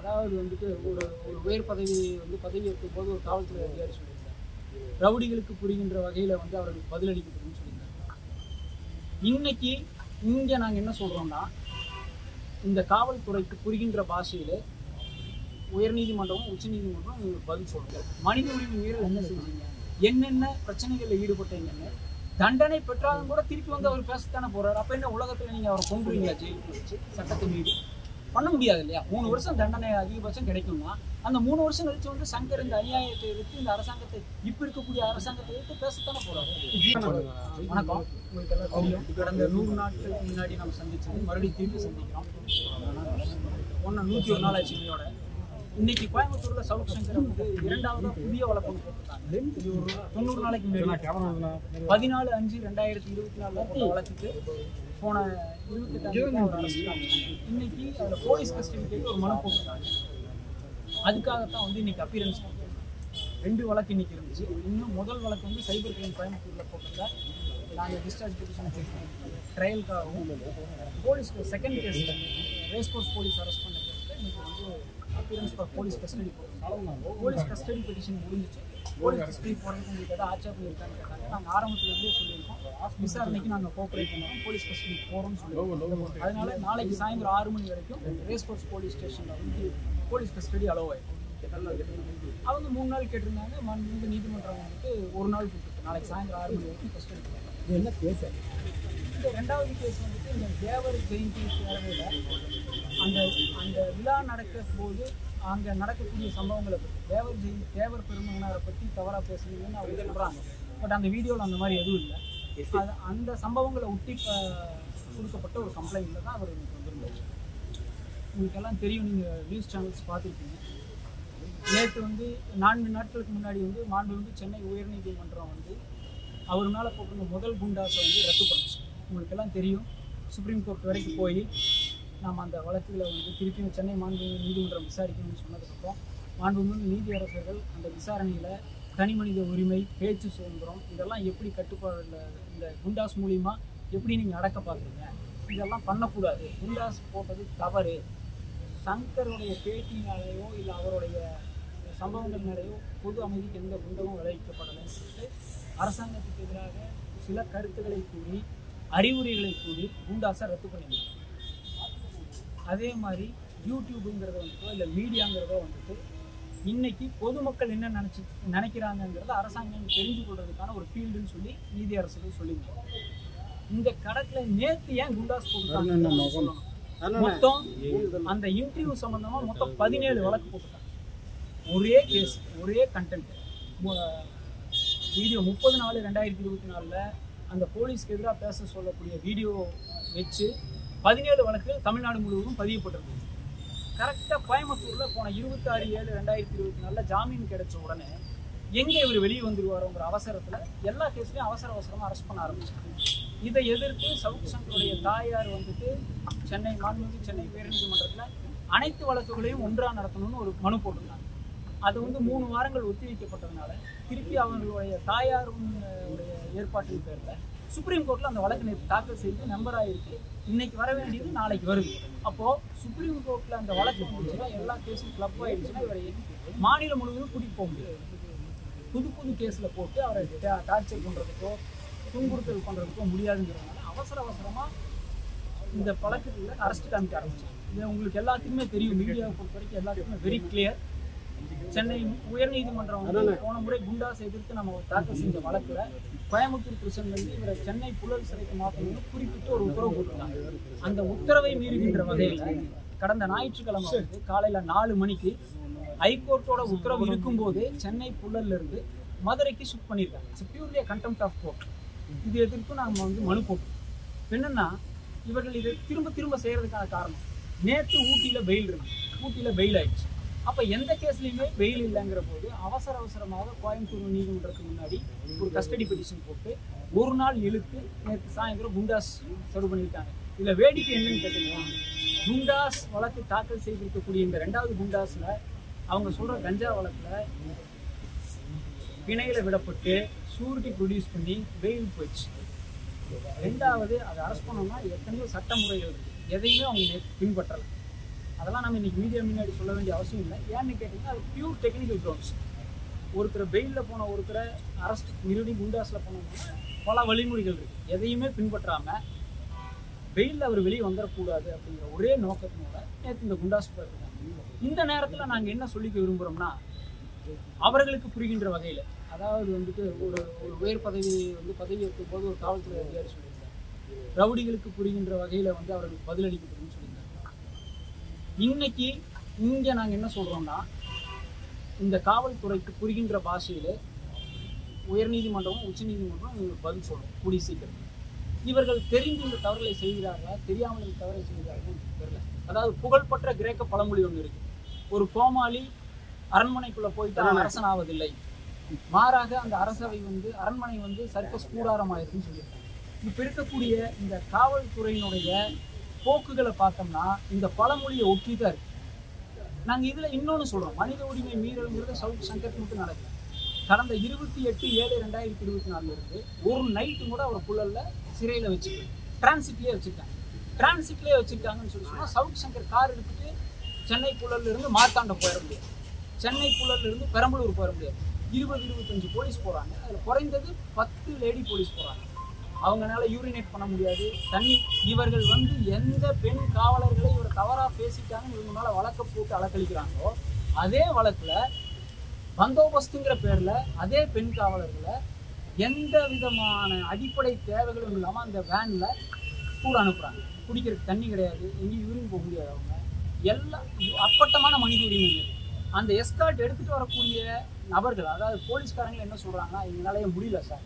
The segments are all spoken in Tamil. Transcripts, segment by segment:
அதாவது வந்துட்டு ஒரு உயர் பதவி பதவி இருக்கும் போது ஒரு காவல்துறை அதிகாரி சொல்லியிருந்தார், ரவுடிகளுக்கு புரிகின்ற வகையில் அவர்களுக்கு பதிலளிக்கப்படும்னு சொல்லியிருந்தாங்க. இன்னைக்கு இங்கே நாங்கள் என்ன சொல்கிறோம்னா, இந்த காவல்துறைக்கு புரிகின்ற பாஷையில் உயர்நீதிமன்றமும் உச்சநீதிமன்றம் உங்களுக்கு பதில் சொல்லுங்க. மனித உரிமை மீறல் என்ன செஞ்சீங்க, என்னென்ன பிரச்சனைகளில் ஈடுபட்டீங்கன்னு தண்டனை பெற்றாலும் கூட திருப்பி அவர் பேசத்தானே போறாரு. அப்ப என்ன உலகத்துல நீங்க அவரை கொண்டுறீங்களா ஜெயிலுக்கு வச்சு? சட்டத்தை மீறி பண்ண முடியாது இல்லையா? 3 வருஷம் தண்டனை அதிகபட்சம் கிடைக்கும்னா அந்த 3 வருஷம் கழிச்சு சங்கர் இந்த அநியாயத்தை எதிர்த்து இந்த அரசாங்கத்தை இப்ப இருக்கக்கூடிய அரசாங்கத்தை எதிர்த்து பேசத்தானே போறாரு. வணக்கம், உங்களுக்கு எல்லாம் தெரியும், கடந்த 100 நாட்களுக்கு முன்னாடி நம்ம சந்திச்சது மறுபடியும் திருப்பி சந்திக்கிறோம். 101 நாள் ஆச்சு இன்னையோட. இன்னைக்கு கோயம்புத்தூர்ல சவுத் சங்கர் 2வது புதிய வழக்கு போட்டிருக்காங்க. இது ஒரு 90 நாளைக்கு முன்னாடி 14/5/2024 வழக்குக்கு போன 28 இன்னைக்கு அதில் போலீஸ் கஸ்டடி கேட்டு ஒரு மனு போட்டிருக்காங்க. அதுக்காகத்தான் இன்னைக்கு அப்பியரன்ஸ் 2 வழக்கு இன்னைக்கு இருந்துச்சு. இன்னும் முதல் வழக்கு சைபர் கிரைம் கோயம்புத்தூர்ல போட்டிருந்தா நாங்கள் டிஸ்சார்ஜ் பெட்டிஷன் ட்ரையலுக்காகவும் போலீஸ்க்கு செகண்ட் கேஸில் ரேஸ் கோர்ஸ் போலீஸ் அரெஸ்ட் பண்ண கேஸில் இன்னைக்கு அப்பியரன்ஸ் ஃபார் போலீஸ் கஸ்டடி போடுறோம். போலீஸ் கஸ்டடி பெட்டிஷன் முடிஞ்சிச்சு. போலீஸ் கஸ்டடி போகிறதுக்கு உங்களுக்கு ஏதாவது ஆட்சேபம் இருக்கான்னு கேட்டாங்க. நாங்கள் ஆரம்பத்துலேருந்தே சொல்லியிருக்கோம், விசாரணைக்கு நாங்கள் கோஆப்ரேட் பண்ணுவோம், போலீஸ் கஸ்டடி போகிறோம்னு சொல்லியிருக்கோம். அதனால நாளைக்கு சாயந்தரம் 6 மணி வரைக்கும் ரேஸ் கோர்ஸ் போலீஸ் ஸ்டேஷனில் போலீஸ் கஸ்டடி அலோவ் ஆகிடும். அவங்க 3 நாள் கேட்டிருந்தாங்க. இந்த நீதிமன்றம் 1 நாள் கொடுத்துருக்கு. நாளைக்கு சாயந்தரம் 6 மணி வரைக்கும் கஸ்டடி கொடுத்தாங்க. என்ன கேஸ்? இந்த 2வது கேஸ் இந்த தேவர் ஜெயந்தி பேரவையில் அந்த விழா நடக்கும் போது அங்கே நடக்கக்கூடிய சம்பவங்களை பற்றி தேவர் பெருமகனாரை பற்றி தவறாக பேசுறீங்கன்னு அவங்க சொல்கிறாங்க. பட் அந்த வீடியோவில் அந்த மாதிரி எதுவும் இல்லை. அது அந்த சம்பவங்களை ஒட்டி கொடுக்கப்பட்ட ஒரு கம்ப்ளைண்ட்டில் தான் அவர் எனக்கு வந்திருந்தார். உங்களுக்கெல்லாம் தெரியும், நீங்கள் நியூஸ் சேனல்ஸ் பார்த்துருக்கீங்க. நேற்று 4 நாட்களுக்கு முன்னாடி மாண்புமிகு சென்னை உயர்நீதிமன்றம் அவர் மேலே போட்டிருந்த முதல் குண்டாஸை ரத்து பண்ணுச்சு. உங்களுக்கெல்லாம் தெரியும், சுப்ரீம் கோர்ட் வரைக்கும் போய் நாம் அந்த வழக்குகளை திருப்பியும் சென்னை மாண்புமிகு நீதிமன்றம் விசாரிக்கணும்னு சொன்னதுக்கப்புறம் மாண்புமிகு நீதியரசர்கள் அந்த விசாரணையில் தனி மனித உரிமை, பேச்சு சுதந்திரம் இதெல்லாம் எப்படி கட்டுப்பாடு இந்த குண்டாஸ் மூலிமா எப்படி நீங்கள் அடக்க பார்க்குறீங்க, இதெல்லாம் பண்ணக்கூடாது, குண்டாஸ் போட்டது தவறு, சங்கருடைய பேட்டினாலேயோ இல்லை அவருடைய சம்பவங்கள் மேலேயோ பொது அமைதிக்கு எந்த குண்டமும் விளைவிக்கப்படலைன்னு சொல்லிட்டு அரசாங்கத்துக்கு எதிராக சில கருத்துக்களை கூறி அறிவுரைகளை கூறி குண்டாஸை ரத்து பண்ணிடுறாங்க. அதே மாதிரி யூடியூபுங்கிறத இல்லை மீடியாங்கிறதோ இன்னைக்கு பொதுமக்கள் என்ன நினைக்கிறாங்கிறத அரசாங்கம் தெரிஞ்சு கொள்றதுக்கான ஒரு ஃபீல்டுன்னு சொல்லி நீதியரசர்கள் சொல்லியிருக்காங்க. இந்த கணக்கில் நேற்று ஏன் குண்டாஸ் போட்டுருக்காங்க? மொத்தம் அந்த இன்டர்வியூ சம்பந்தமா மொத்தம் 17 வழக்கு போட்டுருக்காங்க. ஒரே கேஸ், ஒரே கண்டென்ட். வீடியோ 30/4/2024 அந்த போலீஸ்க்கு எதிராக பேச சொல்லக்கூடிய வீடியோ வச்சு 17 வழக்குகள் தமிழ்நாடு முழுவதும் பதியப்பட்டிருக்கு. கரெக்டாக கோயம்புத்தூரில் போன 26/7/2024 ஜாமீன் கிடைச்ச உடனே எங்கே இவர் வெளியே வந்துடுவாரோங்கிற அவசரத்தில் எல்லா கேஸ்லையும் அவசரமாக அரெஸ்ட் பண்ண ஆரம்பிச்சாங்க. இதை எதிர்த்து சவுத் சங்கருடைய தாயார் சென்னை மாண்புமிகு சென்னை உயர்நீதிமன்றத்தில் அனைத்து வழக்குகளையும் ஒன்றாக நடத்தணும்னு ஒரு மனு போட்டிருந்தாங்க. அது 3 வாரங்கள் ஒத்திவைக்கப்பட்டதுனால திருப்பி அவங்களுடைய தாயாருடைய ஏற்பாட்டின் பேரில் சுப்ரீம் கோர்ட்டில் அந்த வழக்கு நேற்று தாக்கல் செய்து நம்பர் ஆகிருக்கு. இன்னைக்கு வர வேண்டியது நாளைக்கு வருது. அப்போது சுப்ரீம் கோர்ட்டில் அந்த வழக்கு வந்துச்சுன்னா எல்லா கேஸும் கிளப் ஆகிடுச்சுன்னா இவரை மாநிலம் முழுவதும் கூட்டிகிட்டு போக முடியாது. புது கேஸில் போட்டு அவரை டார்ச்சர் பண்ணுறதுக்கோ துன்புறுத்தல் பண்ணுறதுக்கோ முடியாதுங்கிறதுனால அவசரமாக இந்த வழக்குகளில் அரெஸ்ட் காமிக்க ஆரம்பிச்சாங்க. இது உங்களுக்கு எல்லாத்துக்குமே தெரியும், மீடியாவை பொறுத்த வரைக்கும் எல்லாத்துக்குமே வெரி கிளியர். சென்னை உயர்நீதிமன்றம் போன முறை குண்டாஸ் எதிர்த்து நம்ம தாக்கல் செஞ்ச வழக்குல கோயம்புத்தூர் பிரிசன் இவரை சென்னை புழல் சிறைக்கு மாற்றணும்னு குறிப்பிட்டு ஒரு உத்தரவு போட்டிருந்தாங்க. அந்த உத்தரவை மீறுகின்ற வகையில் கடந்த ஞாயிற்றுக்கிழமை காலையில் 4 மணிக்கு ஹைகோர்ட்டோட உத்தரவு இருக்கும்போது சென்னை புழல்ல இருந்து மதுரைக்கு ஷிஃப்ட் பண்ணியிருக்காங்க. It's purely contempt of court. இது எதிர்ப்பு நாங்கள் மனு போட்டோம். என்னன்னா இவர்கள் இதை திரும்ப செய்யறதுக்கான காரணம், நேற்று ஊட்டியில் பெயில் இருக்கு, ஊட்டியில் பெயில் ஆயிடுச்சு. அப்போ எந்த கேஸ்லையுமே பெயில் இல்லைங்கிற போது அவசரமாக கோயம்புத்தூர் நீதிமன்றத்துக்கு முன்னாடி ஒரு கஸ்டடி பெட்டிஷன் போட்டு 1 நாள் இழுத்து நேற்று சாயந்தரம் குண்டாஸ் சர்வ் பண்ணியிருக்காங்க. இதில் வேடிக்கை என்னன்னு கேட்டீங்கன்னா, குண்டாஸ் வழக்கு தாக்கல் செய்திருக்கக்கூடிய இந்த 2வது குண்டாஸில் அவங்க சொல்கிற கஞ்சா வழக்கில் பிணையில் விடப்பட்டு ஷூரிட்டி ப்ரொடியூஸ் பண்ணி பெயில் போயிடுச்சு. 2வது அதை அரெஸ்ட் பண்ணோம்னா எத்தனையோ சட்ட முறைகள் இருக்குது, எதையுமே அவங்க பின்பற்றலை. அதெல்லாம் நம்ம இன்னைக்கு மீடியா முன்னாடி சொல்ல வேண்டிய அவசியம் இல்லை. ஏன்னு கேட்டிங்கன்னா அது பியூர் டெக்னிக்கல் க்ரௌண்ட்ஸ். ஒருத்தரை பெயிலில் போன ஒருத்தரை அரெஸ்ட் நிறுவனி குண்டாஸில் போனோம்னா பல வழிமொழிகள் இருக்குது. எதையுமே பின்பற்றாமல் பெயிலில் அவர் வெளியே வந்துடக்கூடாது அப்படிங்கிற ஒரே நோக்கத்தினோட நேற்று இந்த குண்டாஸ் போயிருக்காங்க. இந்த நேரத்தில் நாங்கள் என்ன சொல்லிக்க விரும்புகிறோம்னா, அவர்களுக்கு புரிகின்ற வகையில், அதாவது வந்துட்டு ஒரு உயர் பதவி பதவி ஏற்கும் போது ஒரு காவல்துறை அதிகாரி சொல்லியிருந்தார், ரவுடிகளுக்கு புரிகின்ற வகையில் அவர்களுக்கு பதிலளிக்கப்படும்னு சொல்லியிருந்தாங்க. இன்னைக்கு இங்கே நாங்கள் என்ன சொல்கிறோம்னா, இந்த காவல்துறைக்கு புரிகின்ற பாஷையில் உயர்நீதிமன்றமும் உச்சநீதிமன்றம் இவங்களுக்கு பதில் சொல்லும் கூடிய சீக்கிரம். இவர்கள் தெரிந்து இந்த தவறுகளை செய்கிறார்களா, தெரியாமல் இந்த தவறை செய்கிறார்கள் தெரியல. அதாவது புகழ்பெற்ற கிரேக்க பழமொழி ஒன்று இருக்கு, ஒரு கோமாளி அரண்மனைக்குள்ள போயிட்டு அரசன் ஆவதில்லை, மாறாக அந்த அரண்மனை சர்க்கஸ் கூடாரமாயிருக்குன்னு சொல்லியிருக்காங்க. இப்ப இருக்கக்கூடிய இந்த காவல்துறையினுடைய போக்குகளை பார்த்தோம்னா இந்த பழமொழியை ஒட்டிதான் இருக்கு. நாங்க இதுல இன்னொன்னு சொல்றோம், மனித உரிமை மீறல்ங்கிறது சவுத் சங்கர் மட்டும் நடக்குது. கடந்த 28/7/2024 இருந்து ஒரு நைட்டு கூட அவர் புழல்ல சிறையில் வச்சுருக்காங்க, டிரான்சிட்லேயே வச்சுருக்காங்கன்னு சொன்னால் சவுத் சங்கர் கார் எடுத்துட்டு சென்னை புழல்ல இருந்து மார்த்தாண்டம் போயிட முடியாது, சென்னை புழல்ல இருந்து பெரம்பலூர் போயிட முடியாது. 20-25 போலீஸ் போகிறாங்க, அதில் குறைந்தது 10 லேடி போலீஸ் போகிறாங்க. அவங்களால யூரினேட் பண்ண முடியாது, தண்ணி. இவர்கள் எந்த பெண் காவலர்களை இவர் தவறாக பேசிட்டாங்கன்னு இவங்க மேலே வழக்க போட்டு அலக்களிக்கிறாங்களோ, அதே வழக்கில் பந்தோபஸ்துங்கிற பேரில் அதே பெண் காவலர்களை எந்த விதமான அடிப்படை தேவைகளும் இல்லாமல் அந்த வேனில் கூட அனுப்புகிறாங்க. குடிக்கிறதுக்கு தண்ணி கிடையாது, எங்கேயும் யூரின் போக முடியாது. அவங்க எல்லாம் அப்பட்டமான மனித உரிமைகள். அந்த எஸ்கார்ட் எடுத்துகிட்டு வரக்கூடிய நபர்கள், அதாவது போலீஸ்காரங்க என்ன சொல்கிறாங்கன்னா, எங்களாலேயே முடியல சார்,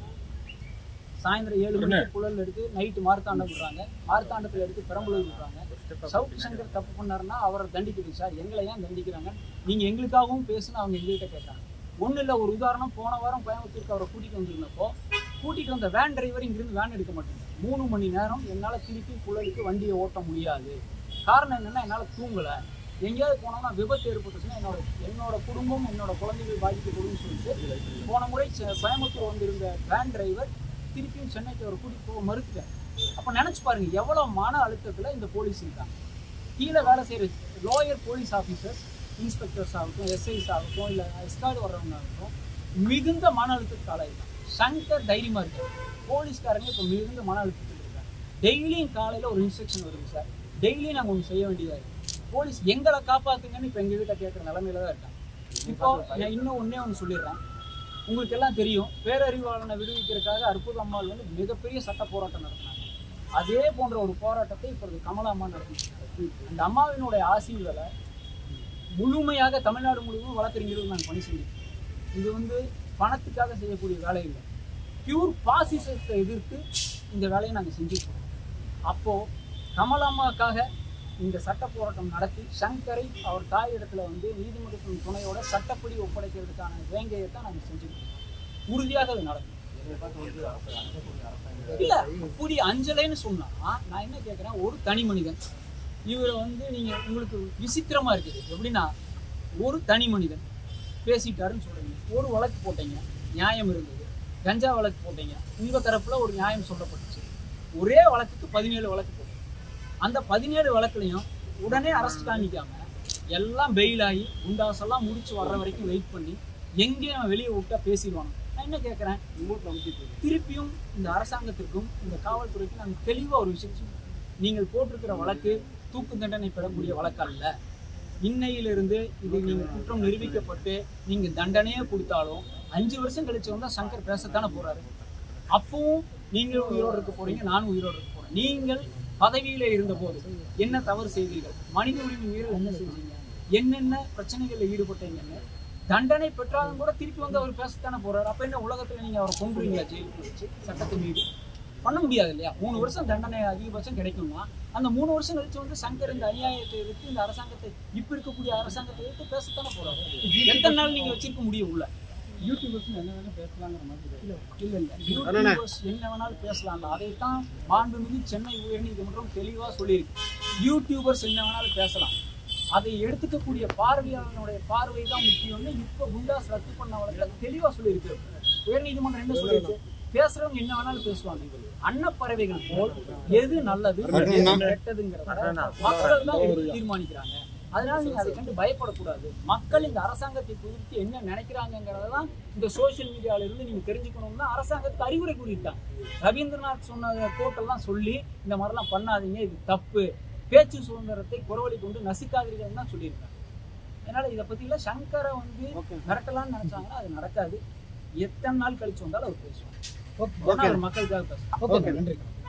சாயந்தரம் 7 மணிக்கு புழல் எடுத்து நைட்டு மார்த்தாண்டம் விடுறாங்க, மார்த்தாண்டத்தில் எடுத்து பெரம்பலூர் விடுறாங்க. சவுத் சங்கர் தப்பு பண்ணாருன்னா அவரை தண்டிக்குது சார், எங்களை ஏன் தண்டிக்கிறாங்க, நீங்கள் எங்களுக்காகவும் பேசுன்னு அவங்க எங்கள்கிட்ட கேட்டாங்க. ஒன்றும் இல்லை, ஒரு உதாரணம், போன வாரம் கோயம்புத்தூருக்கு அவரை கூட்டிகிட்டு வந்திருந்தப்போ கூட்டிகிட்டு வந்த வேன் டிரைவர் இங்கிருந்து வேன் எடுக்க மாட்டேங்க, 3 மணி நேரம் என்னால் திருப்பி புழலுக்கு வண்டியை ஓட்ட முடியாது. காரணம் என்னென்னா, என்னால் தூங்கலை, எங்கேயாவது போனோம்னா விபத்து ஏற்பட்டுச்சுன்னா என்னோட குடும்பம் என்னோட குழந்தைகள் பாதிக்கப்படும்னு சொல்லிட்டு போன முறை கோயம்புத்தூர் வந்திருந்த வேன் டிரைவர் திருப்பியும் சென்னைக்கு அவர் கூட்டிகிட்டு போக மறுத்துட்டார். அப்போ நினச்சி பாருங்கள் எவ்வளோ மன அழுத்தத்தில் இந்த போலீஸ் இருக்காங்க. கீழே வேலை செய்கிற லோயர் போலீஸ் ஆஃபீஸர்ஸ், இன்ஸ்பெக்டர்ஸ் ஆகட்டும், எஸ்ஐஸ் ஆகட்டும், இல்லை எஸ்கார்டு வர்றவங்க ஆகட்டும், மிகுந்த மன அழுத்தத்துக்கு ஆளாயிருக்காங்க. சங்கர் தைரியமாக இருக்காங்க, போலீஸ்காரங்க இப்போ மிகுந்த மன அழுத்தத்துக்கு இருக்காங்க. டெய்லியும் காலையில் ஒரு இன்ஸ்ட்ரக்ஷன் வருது சார், டெய்லியும் நாங்கள் ஒன்று செய்ய வேண்டியதாக இருக்குது, போலீஸ் எங்களை காப்பாற்றுங்கன்னு இப்போ எங்ககிட்ட கேட்குற நிலமையில தான் இருக்காங்க. இப்போ நான் இன்னும் ஒன்று சொல்லிடுறேன், உங்களுக்கு எல்லாம் தெரியும், பேரறிவாளனை விடுவிக்கிறதுக்காக அற்புத அம்மாள் மிகப்பெரிய சட்ட போராட்டம் நடத்தினாங்க. அதே போன்ற ஒரு போராட்டத்தை இப்பொழுது கமலா அம்மா நடத்தினாங்க. அந்த அம்மாவினுடைய ஆசீர்வாதங்களை முழுமையாக தமிழ்நாடு முழுவதும் வழக்கறிஞர்கள் நாங்கள் பணி செஞ்சோம். இது பணத்துக்காக செய்யக்கூடிய வேலை இல்லை, பியூர் பாசிசத்தை எதிர்த்து இந்த வேலையை நாங்கள் செஞ்சுருக்கோம். அப்போது கமலாம்மாவுக்காக இந்த சட்ட போராட்டம் நடத்தி சங்கரை அவர் தாயிடத்தில் நீதிமன்றத்தின் துணையோட சட்டப்படி ஒப்படைக்கிறதுக்கான வேங்கையை தான் நாங்கள் செஞ்சுருக்கோம். உறுதியாக அது நடக்கும். இல்லை அப்படி அஞ்சலைன்னு சொன்னால் நான் என்ன கேட்குறேன், ஒரு தனி மனிதன் இவரை நீங்கள் உங்களுக்கு விசித்திரமாக இருக்குது. எப்படின்னா, ஒரு தனி மனிதன் பேசிட்டாருன்னு சொல்கிறீங்க, ஒரு வழக்கு போட்டீங்க, நியாயம் இருந்தது, கஞ்சா வழக்கு போட்டீங்க, உங்கள் தரப்பில் ஒரு நியாயம் சொல்லப்பட்டுச்சு, ஒரே வழக்குக்கு 17 வழக்கு போட்டீங்க. அந்த 17 வழக்குலையும் உடனே அரெஸ்ட் காமிக்காமல் எல்லாம் பெயிலாகி குண்டாசெல்லாம் முடிச்சு வர்ற வரைக்கும் வெயிட் பண்ணி எங்கேயும் வெளியே விட்டா பேசிடுவாங்க. நான் என்ன கேட்குறேன், திருப்பியும் இந்த அரசாங்கத்திற்கும் இந்த காவல்துறைக்கும் நாங்கள் தெளிவாக ஒரு விஷயம் சொல்லுவோம், நீங்கள் போட்டிருக்கிற வழக்கு தூக்கு தண்டனை பெறக்கூடிய வழக்கு அல்ல. இன்னையிலிருந்து இது நீங்கள் குற்றம் நிரூபிக்கப்பட்டு நீங்கள் தண்டனையே கொடுத்தாலும் 5 வருஷம் கழிச்சு வந்தால் சங்கர் பேசத்தானே போகிறாரு. அப்பவும் நீங்கள் உயிரோடு இருக்க போகிறீங்க, நானும் உயிரோடு இருக்க போகிறேன். நீங்கள் பதவியில் இருந்தபோது என்ன தவறு செய்தீர்கள், மனித உரிமை மீறல் என்ன செஞ்சீங்க, என்னென்ன பிரச்சனைகளில் ஈடுபட்டீங்கன்னு தண்டனை பெற்றாலும் கூட திருப்பி அவர் பேசத்தானே போகிறார். அப்போ என்ன உலகத்தில் நீங்கள் அவரை கொண்டுறீங்களா ஜெயிலுக்கு வச்சு? சட்டத்தை மீறி பண்ண முடியாது இல்லையா? 3 வருஷம் தண்டனை அதிகபட்சம் கிடைக்கும்னா அந்த 3 வருஷம் கழிச்சு சங்கர் இந்த அநியாயத்தை எதிர்த்து இந்த அரசாங்கத்தை இப்போ இருக்கக்கூடிய அரசாங்கத்தை எதிர்த்து பேசத்தானே போறாரு. எத்தனை நாள் நீங்க வச்சிருக்க முடியும் உள்ள? யூடியூபர்ஸ் என்ன வேணாலும் பேசலாங்கிற மாதிரி இல்லை யூடியூபர்ஸ் என்ன வேணாலும் பேசலாம். அதைத்தான் மாண்புமிகு சென்னை உயர்நீதிமன்றம் தெளிவாக சொல்லியிருக்கு. யூடியூபர்ஸ் என்ன வேணாலும் பேசலாம், அதை எடுத்துக்கக்கூடிய பார்வையாளனுடைய பார்வை தான் முக்கியம்னு இப்போ குண்டாஸ் ரத்து பண்ண வழக்கில் தெளிவாக சொல்லியிருக்கு. உயர்நீதிமன்றம் என்ன சொல்லியிருக்கு, பேசுறவங்க என்ன வேணாலும் பேசுவாங்க, அன்னப்பறவைகள் போல் எது நல்லது கெட்டதுங்கிறத மக்கள் தான் தீர்மானிக்கிறாங்க. அதனால நீங்க அதை கண்டு பயப்படக்கூடாது. மக்கள் இந்த அரசாங்கத்தை குறித்து என்ன நினைக்கிறாங்கிறதான் இந்த சோசியல் மீடியால இருந்து நீங்க தெரிஞ்சுக்கணும்னா அரசாங்கத்துக்கு அறிவுரை கூறியிருக்காங்க. ரவீந்திரநாத் சொன்ன கோட்டெல்லாம் சொல்லி இந்த மாதிரிலாம் பண்ணாதீங்க, இது தப்பு, பேச்சு சுதந்திரத்தை குறவழி கொண்டு நசுக்காதீர்கள் தான் சொல்லியிருக்காங்க. அதனால இதை பத்திலாம் சங்கரை வந்து மிரட்டலாம்னு நினைச்சாங்கன்னா அது நடக்காது. எத்தனை நாள் கழிச்சு வந்தாலும் அவர் பேசுவாங்க. மக்களுக்காக பேசுவாங்க. நன்றி.